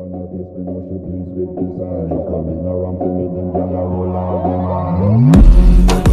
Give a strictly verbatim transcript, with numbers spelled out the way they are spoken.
on her face, me know she pleased with this. She coming around to me, them gyal a roll out them eyes.